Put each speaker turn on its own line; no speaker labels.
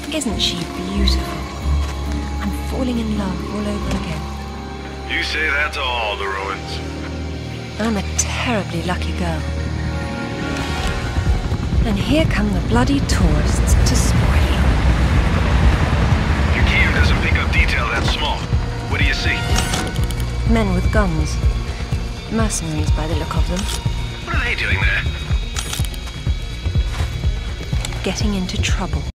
Isn't she beautiful? I'm falling in love all over again.
You say that to all the ruins.
I'm a terribly lucky girl. And here come the bloody tourists to spoil you.
Your cam doesn't pick up detail that small. What do you see?
Men with guns. Mercenaries by the look of them.
What are they doing there?
Getting into trouble.